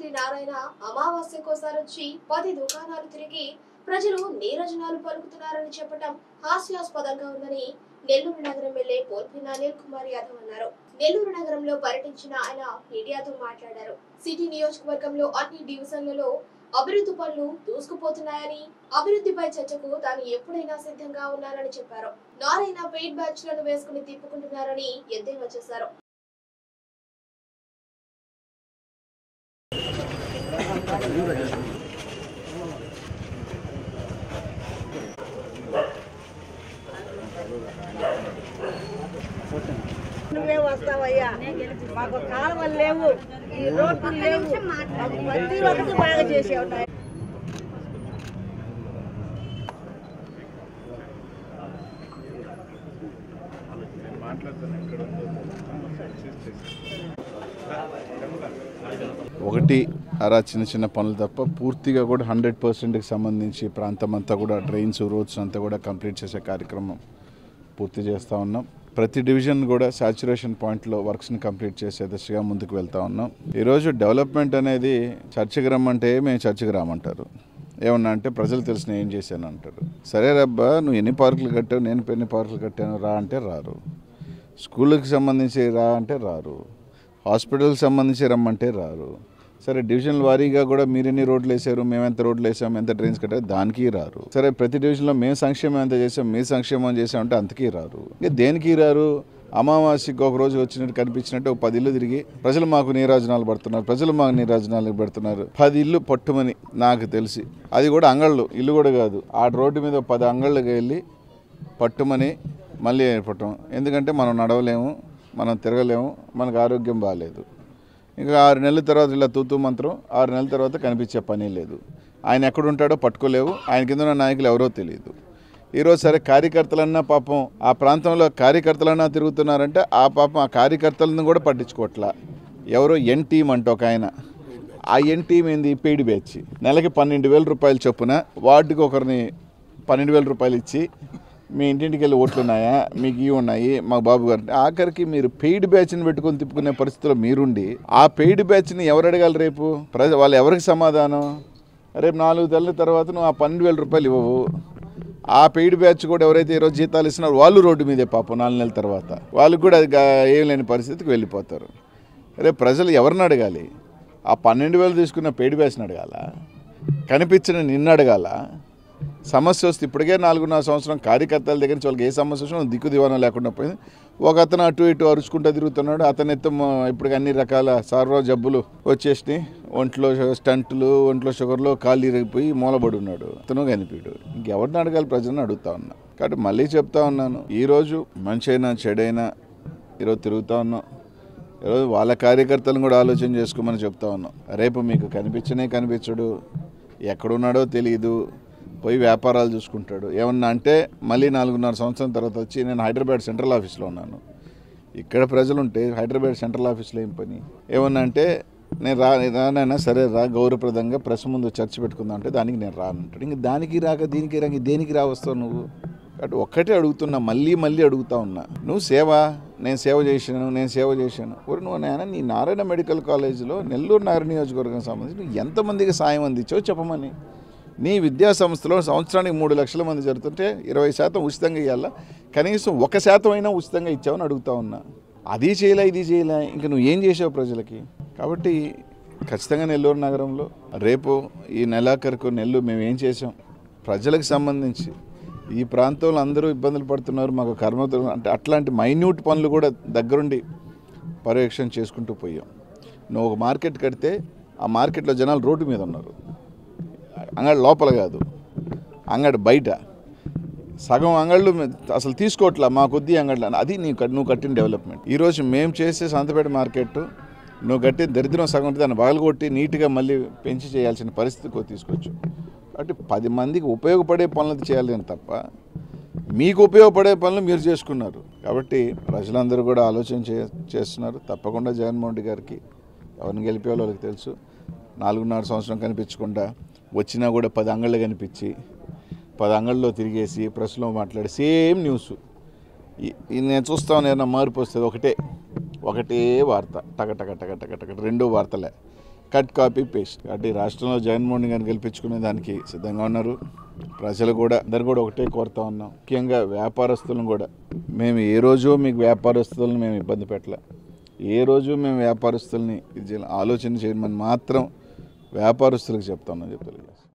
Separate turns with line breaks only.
మంత్రి నారాయణ అమావాస్యకోసారి వచ్చి 10 దుకాణాలు తిరిగి ప్రజలు నీరజనాలు పలుకుతున్నారని చెప్పడం హాస్యాస్పదంగా ఉందని నెల్లూరు నగరం ఎమ్మెల్యే పోల్పిన అనిల్ కుమార్ యాదవ్ అన్నారు. నెల్లూరు నగరంలో పర్యటించిన ఆయన మీడియాతో మాట్లాడారు. సిటీ నియోజకవర్గంలో అన్ని డివిజన్లలో అభివృద్ధి పనులు దూసుకుపోతున్నాయని, అభివృద్ధిపై చర్చకు తాను ఎప్పుడైనా సిద్ధంగా ఉన్నానని చెప్పారు. నారాయణ పెయిడ్ బ్యాచ్లను వేసుకుని తిప్పుకుంటున్నారని ఎద్దేవా చేశారు.
నువ్వే వస్తావయ్యా, మాకు కాలువలు లేవు, ఈ రోడ్లు లేవు, ప్రతి ఒక్కటి బాగా చేసేవి.
ఒకటి అలా చిన్న చిన్న పనులు తప్ప పూర్తిగా కూడా 100%కి సంబంధించి ప్రాంతం అంతా కూడా డ్రైన్స్ రోడ్స్ అంతా కూడా కంప్లీట్ చేసే కార్యక్రమం పూర్తి చేస్తూ ఉన్నాం. ప్రతి డివిజన్ కూడా సాచురేషన్ పాయింట్లో వర్క్స్ని కంప్లీట్ చేసే దిశగా ముందుకు వెళ్తూ ఉన్నాం. ఈరోజు డెవలప్మెంట్ అనేది చర్చకి రమ్మంటే మేము చర్చకి రామంటారు, ఏమన్నా అంటే ప్రజలు తెలిసిన ఏం చేశాను అంటారు. సరే రబ్బా, నువ్వు ఎన్ని పార్కులు కట్టావు, నేను ఎన్ని పార్కులు కట్టాను రా అంటే రారు. స్కూళ్ళకి సంబంధించి రా అంటే రారు. హాస్పిటల్కి సంబంధించి రమ్మంటే రారు. సరే డివిజన్ వారీగా కూడా మీరు ఎన్ని రోడ్లు వేసారు, మేము ఎంత రోడ్లు వేసాం, ఎంత డ్రైన్స్ కట్టారు, దానికి రారు. సరే ప్రతి డివిజన్లో మేము సంక్షేమం ఎంత చేసాం, మీ సంక్షేమం చేసామంటే అంతకీ రారు. ఇంకా దేనికి రారు? అమావాస్యకి ఒక రోజు వచ్చినట్టు కనిపించినట్టు ఒక 10 ఇళ్ళు తిరిగి ప్రజలు మాకు నీరాజనాలు పడుతున్నారు, ప్రజలు మాకు నీరాజనాలు పెడుతున్నారు. 10 ఇళ్ళు పట్టుమని నాకు తెలిసి, అది కూడా అంగళ్ళు, ఇల్లు కూడా కాదు, ఆ రోడ్డు మీద 10 అంగళ్ళకి వెళ్ళి పట్టుమని మళ్ళీ ఏర్పడటం. ఎందుకంటే మనం నడవలేము, మనం తిరగలేము, మనకు ఆరోగ్యం బాగాలేదు. ఇంకా 6 నెలల తర్వాత ఇలా తూతూ మంత్రం, 6 నెలల తర్వాత కనిపించే పని లేదు. ఆయన ఎక్కడుంటాడో పట్టుకోలేవు, ఆయన కింద ఉన్న నాయకులు ఎవరో తెలియదు. ఈరోజు సరే కార్యకర్తలన్నా పాపం ఆ ప్రాంతంలో కార్యకర్తలన్నా తిరుగుతున్నారంటే ఆ పాపం ఆ కార్యకర్తలను కూడా పట్టించుకోవట్లా. ఎవరో ఎన్ టీం అంటే ఒక ఆయన, ఆ ఎన్ టీం ఏంది, పెయిడ్ బ్యాచ్. నెలకి 12,000 రూపాయలు చొప్పున వార్డుకి ఒకరిని 12,000 రూపాయలు ఇచ్చి మీ ఇంటింటికి వెళ్ళి ఓట్లు ఉన్నాయా, మీకు ఇవి ఉన్నాయి, మా బాబు గారు. ఆఖరికి మీరు పెయిడ్ బ్యాచ్ని పెట్టుకొని తిప్పుకునే పరిస్థితిలో మీరుండి ఆ పెయిడ్ బ్యాచ్ని ఎవరు అడగాలి రేపు? వాళ్ళు ఎవరికి సమాధానం? రేపు 4 నెలల తర్వాత నువ్వు ఆ 12,000 రూపాయలు ఇవ్వవు. ఆ పెయిడ్ బ్యాచ్ కూడా ఎవరైతే ఈరోజు జీతాలు ఇస్తున్నారో వాళ్ళు రోడ్డు మీదే పాపం 4 నెలల తర్వాత వాళ్ళకి కూడా అది ఏం లేని పరిస్థితికి వెళ్ళిపోతారు. రేపు ప్రజలు ఎవరిని అడగాలి? ఆ 12,000 తీసుకున్న పెయిడ్ బ్యాచ్ని అడగాల? కనిపించిన నిన్ను అడగాల? సమస్య వస్తే ఇప్పటికే 4.5 సంవత్సరం కార్యకర్తల దగ్గర నుంచి వాళ్ళకి ఏ సమస్య వచ్చినా దిక్కు దివాణం లేకుండా పోయింది. ఒక అతను అటు ఇటు అరుచుకుంటూ తిరుగుతున్నాడు. అతను ఇప్పటికి అన్ని రకాల సార్వ జబ్బులు వచ్చేసినాయి, ఒంట్లో స్టంట్లు, ఒంట్లో షుగర్లో కాళ్ళు ఇరిగిపోయి మూలబడి ఉన్నాడు. అతను కనిపించాడు. ఇంకెవరిని అడగాలి? ప్రజలను అడుగుతా ఉన్నా. కాబట్టి మళ్ళీ చెప్తా ఉన్నాను, ఈరోజు మంచి అయినా చెడైనా ఈరోజు తిరుగుతూ ఉన్నాం. ఈరోజు వాళ్ళ కార్యకర్తలను కూడా ఆలోచన చేసుకోమని చెప్తా ఉన్నాం. రేపు మీకు కనిపించడు, ఎక్కడున్నాడో తెలియదు, పోయి వ్యాపారాలు చూసుకుంటాడు. ఏమన్నా అంటే మళ్ళీ 4.5 సంవత్సరం తర్వాత వచ్చి నేను హైదరాబాద్ సెంట్రల్ ఆఫీస్లో ఉన్నాను, ఇక్కడ ప్రజలు ఉంటే హైదరాబాద్ సెంట్రల్ ఆఫీస్లో ఏం పని? ఏమన్నా అంటే నేను రానైనా సరే రా, గౌరవప్రదంగా ప్రెస్ ముందు చర్చ పెట్టుకుందాం అంటే దానికి నేను రానంటాడు. ఇంక దానికి రాక దీనికి రాక దేనికి వస్తావు నువ్వు? కాబట్టి ఒక్కటే అడుగుతున్నా, మళ్ళీ అడుగుతా ఉన్నా, నువ్వు నేను సేవ చేశాను. నువ్వు నాయన నీ నారాయణ మెడికల్ కాలేజీలో నెల్లూరు నగర నియోజకవర్గం సంబంధించి నువ్వు ఎంతమందికి సాయం అందించావు చెప్పమని. నీ విద్యా సంస్థలో సంవత్సరానికి 3 లక్షల మంది జరుగుతుంటే 20% ఉచితంగా ఇవ్వాలా, కనీసం 1% అయినా ఉచితంగా ఇచ్చావని అడుగుతా ఉన్నా. అది చేయలే, ఇది చేయలే, ఇంక నువ్వు ఏం చేసావు ప్రజలకి? కాబట్టి ఖచ్చితంగా నెల్లూరు నగరంలో రేపు ఈ నెలాఖరుకు మేము ఏం చేసాం ప్రజలకు సంబంధించి, ఈ ప్రాంతంలో అందరూ ఇబ్బందులు పడుతున్నారు, మాకు కర్మతులు అంటే అట్లాంటి మైన్యూట్ పనులు కూడా దగ్గరుండి పర్యవేక్షణ చేసుకుంటూ పోయాం. నువ్వు ఒక మార్కెట్ కడితే ఆ మార్కెట్లో జనాలు రోడ్డు మీద ఉన్నారు, అంగడి లోపల కాదు, అంగడి బయట. సగం అంగళ్ళు అసలు తీసుకోవట్లా, మా కొద్ది అంగళ్ళు. అది నువ్వు కట్టిన డెవలప్మెంట్. ఈరోజు మేము చేసే సంతపేట మార్కెట్ నువ్వు కట్టిన దరిద్రం సగం ఉంటుంది, దాన్ని పగలగొట్టి నీట్గా మళ్ళీ పెంచి చేయాల్సిన పరిస్థితికి తీసుకొచ్చు. కాబట్టి 10 మందికి ఉపయోగపడే పనులు చేయాలి తప్ప మీకు ఉపయోగపడే పనులు మీరు చేసుకున్నారు. కాబట్టి ప్రజలందరూ కూడా ఆలోచన చేస్తున్నారు. తప్పకుండా జగన్మోహన్ రెడ్డి గారికి ఎవరిని గెలిపేవాళ్ళు వాళ్ళకి తెలుసు. 4.5 సంవత్సరం కనిపించకుండా వచ్చినా కూడా 10 అంగళ్ళు కనిపించి 10 అంగళ్ళలో తిరిగేసి ప్రెస్లో మాట్లాడి సేమ్ న్యూస్ నేను చూస్తాను. ఏమన్నా మార్పు వస్తుంది, ఒకటే వార్త, టక రెండో వార్తలే. Cut copy paste. కాబట్టి రాష్ట్రంలో జగన్మోహన్ గారిని గెలిపించుకునే దానికి సిద్ధంగా ఉన్నారు. ప్రజలు కూడా అందరు కూడా ఒకటే కోరుతా ఉన్నాం. ముఖ్యంగా వ్యాపారస్తులను కూడా మేము ఏ రోజు మీకు వ్యాపారస్తులను మేము ఇబ్బంది పెట్టలే. ఏ రోజు మేము వ్యాపారస్తుల్ని ఆలోచన చేయమని మాత్రం వ్యాపారస్తులకు చెప్తా ఉన్నాం.